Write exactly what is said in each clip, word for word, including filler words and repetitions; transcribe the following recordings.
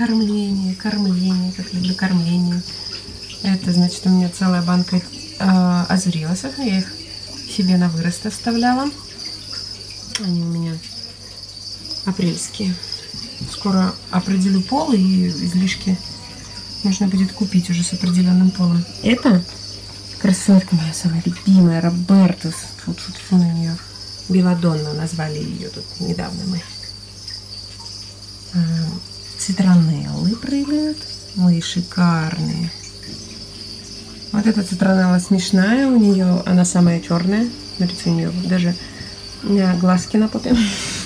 кормление, кормление, как люблю кормление. Это значит у меня целая банка э, азуриосов. Я их себе на вырост оставляла. Они у меня апрельские. Скоро определю пол, и излишки можно будет купить уже с определенным полом. Это красотка моя самая любимая, Робертус. Вот тут на нее Беладонна назвали ее тут недавно мы. Цитронеллы прыгают. Ой, шикарные. Вот эта цитронелла смешная, у нее она самая черная. Смотрите, у нее даже глазки на попе.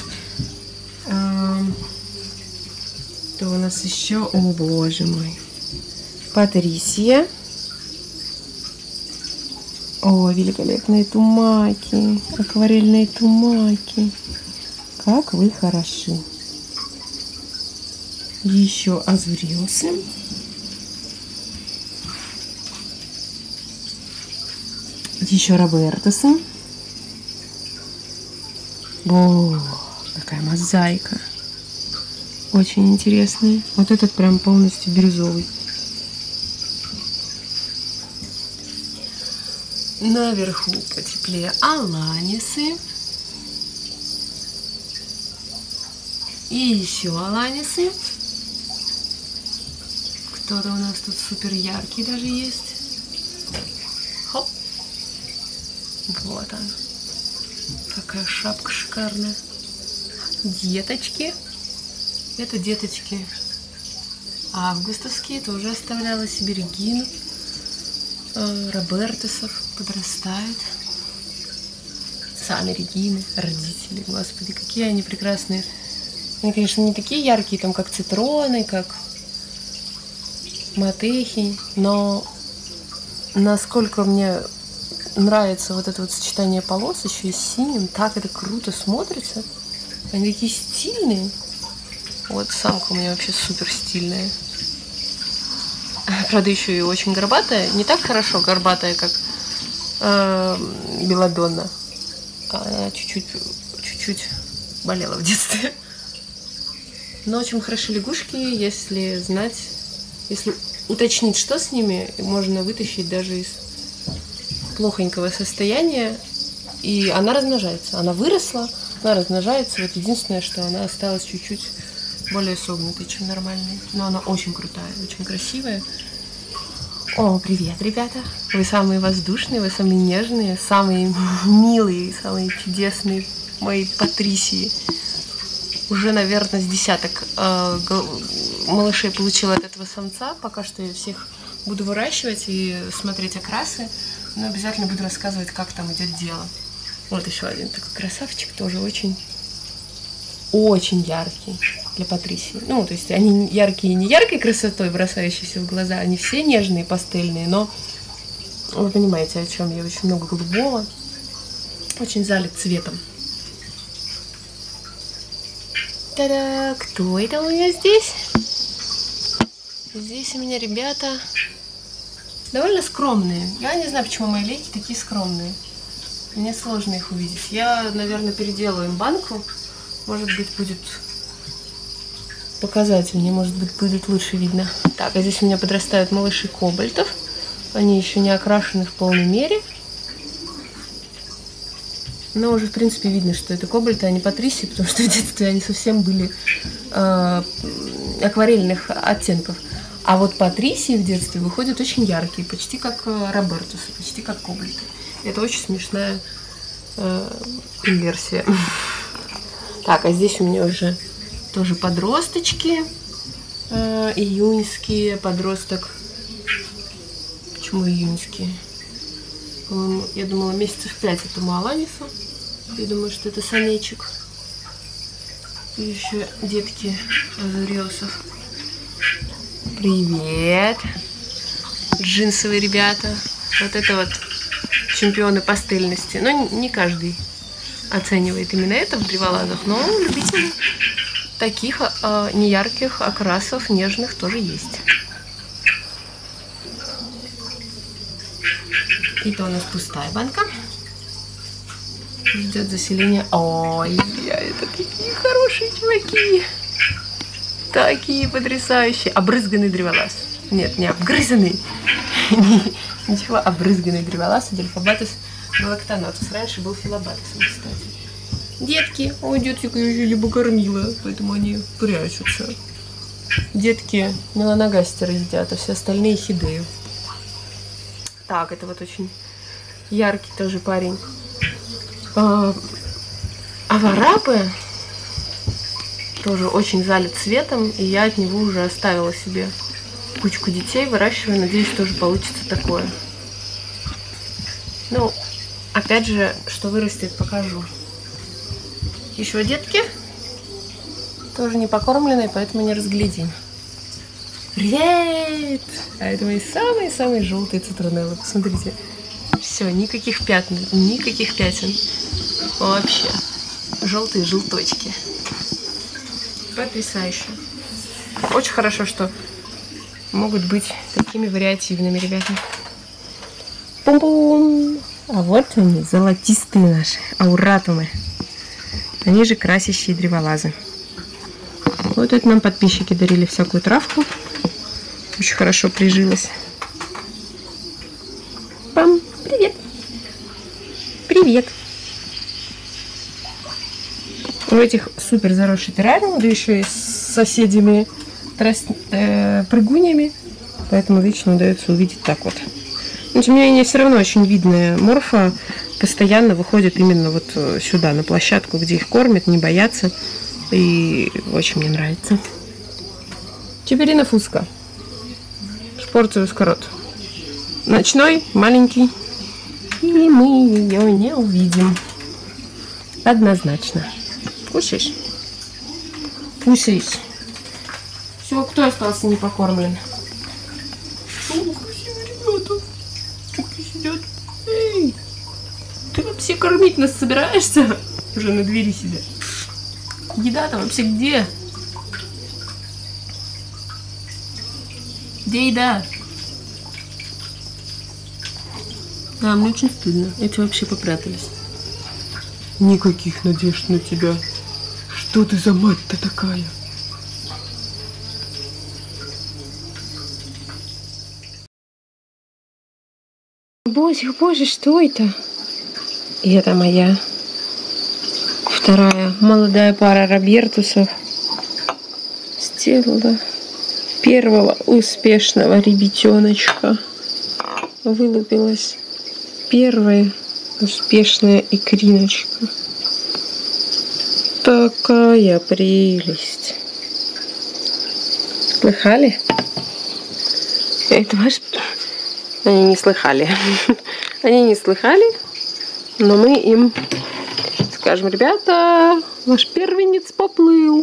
То у нас еще, о боже мой, Патрисия. О, великолепные тумаки, акварельные тумаки. Как вы хороши. Еще азуриосы. Еще Робертусы. О, какая мозаика. Очень интересный. Вот этот прям полностью бирюзовый. Наверху потеплее аланисы. И еще аланисы. Кто-то у нас тут супер яркий даже есть. Хоп. Вот он. Какая шапка шикарная. Деточки. Это деточки августовские. Тоже оставляла себе Регину. Робертусов подрастают. Сами Регины, родители. Господи, какие они прекрасные. Они, конечно, не такие яркие, там, как цитроны, как матехи, но насколько мне нравится вот это вот сочетание полос еще и с синим, так это круто смотрится. Они такие стильные. Вот самка у меня вообще супер стильная. Правда, еще и очень горбатая. Не так хорошо горбатая, как э, Беладонна. Она чуть-чуть, чуть-чуть болела в детстве. Но очень хороши лягушки, если знать, если уточнить, что с ними, можно вытащить даже из плохонького состояния. И она размножается. Она выросла, она размножается. Вот единственное, что она осталась чуть-чуть более согнутой, чем нормальной. Но она очень крутая, очень красивая. О, привет, ребята! Вы самые воздушные, вы самые нежные, самые милые, самые чудесные мои Патрисии. Уже, наверное, с десяток э, малышей получила от этого самца. Пока что я всех буду выращивать и смотреть окрасы. Но обязательно буду рассказывать, как там идет дело. Вот еще один такой красавчик, тоже очень, очень яркий для Патрисии. Ну, то есть они яркие не яркой красотой, бросающейся в глаза, они все нежные, пастельные, но вы понимаете, о чем я. Очень много голубого, очень залит цветом. Та-да! Кто это у меня здесь? Здесь у меня ребята довольно скромные. Я не знаю, почему мои лейки такие скромные. Мне сложно их увидеть. Я, наверное, переделаю им банку. Может быть, будет показательнее, может быть, будет лучше видно. Так, а здесь у меня подрастают малыши кобальтов. Они еще не окрашены в полной мере. Но уже, в принципе, видно, что это кобальты, а не Патрисии, потому что в детстве они совсем были э, акварельных оттенков. А вот Патрисии в детстве выходят очень яркие, почти как Робертусы, почти как кобальты. Это очень смешная э, инверсия. Так, а здесь у меня уже тоже подросточки, э, июньские, подросток. Почему июньские? Я думала, месяцев пять этому аланису. Я думаю, что это самечек. И еще детки азуриосов. Привет! Джинсовые ребята. Вот это вот чемпионы пастельности. Но не каждый оценивает именно это в древолазах, но любители таких э, неярких окрасов, нежных тоже есть. Это у нас пустая банка. Ждет заселения. Ой, это такие хорошие чуваки. Такие потрясающие. Обрызганный древолаз. Нет, не обгрызанный. Ничего, обрызганный древолаз. Дельфобатус галактонатус. Раньше был филобатусом, кстати. Детки. Ой, детки, я ее не покормила, поэтому они прячутся. Детки меланогастеры едят, а все остальные хидею. Так, это вот очень яркий тоже парень. А, аварапы тоже очень залит цветом, и я от него уже оставила себе кучку детей, выращиваю. Надеюсь, тоже получится такое. Ну, опять же, что вырастет, покажу. Еще детки. Тоже не покормленные, поэтому не разглядим. Привет! А это мои самые-самые желтые цитронеллы. Посмотрите. Все, никаких пятен, никаких пятен. Вообще. Желтые желточки. Потрясающе. Очень хорошо, что могут быть такими вариативными, ребята. Пум-пум! А вот они, золотистые наши, ауратумы. Они же красящие древолазы. Вот это нам подписчики дарили всякую травку. Очень хорошо прижилась. Пам! Привет! Привет! У этих супер заросший террариум, да еще и с соседями трос... э, прыгунями. Поэтому вечно удается увидеть так вот. Но тем не менее, все равно очень видная морфа постоянно выходит именно вот сюда, на площадку, где их кормят, не боятся. И очень мне нравится. Чиперина фуска. Шпорциус корот. Ночной, маленький. И мы ее не увидим. Однозначно. Кушаешь? Кушаешь. Все, кто остался не покормлен? О, красивые ребята. Чуки сидят. Эй, ты вообще кормить нас собираешься? Уже на двери сидят. Еда-то вообще где? Где еда? Да, мне очень стыдно. Эти вообще попрятались. Никаких надежд на тебя. Что ты за мать-то такая? Боже, боже, что это? И это моя вторая молодая пара робертусов сделала первого успешного ребятеночка. Вылупилась первая успешная икриночка. Такая прелесть. Слыхали? Это ваш... Они не слыхали. Они не слыхали, но мы им скажем: ребята, ваш первенец поплыл.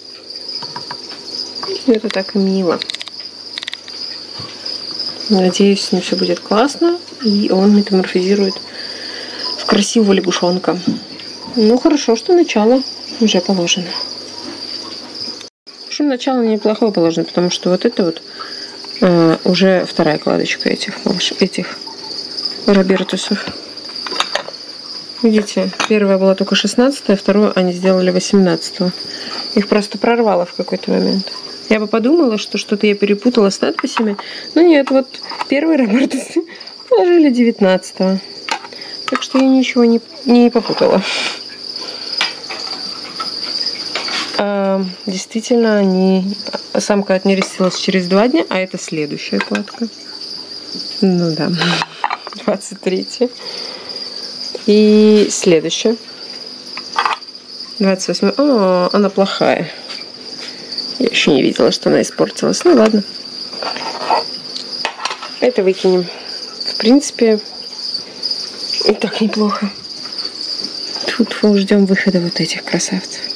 Это так мило. Надеюсь, с ним все будет классно, и он метаморфизирует в красивого лягушонка. Ну, хорошо, что начало уже положено. В общем, начало неплохое положено, потому что вот это вот э, уже вторая кладочка этих, этих робертусов. Видите, первая была только шестнадцатая, вторую они сделали восемнадцатого. Их просто прорвало в какой-то момент. Я бы подумала, что что-то я перепутала с надписями. Но нет, вот первый робертус положили девятнадцатого. Так что я ничего не, не попутала. А, действительно, они... самка отнерестилась через два дня, а это следующая кладка. Ну да, двадцать третья. И следующая. двадцать восьмая. О, она плохая. Я еще не видела, что она испортилась. Ну ладно. Это выкинем. В принципе, и так неплохо. Тут ждем выхода вот этих красавцев.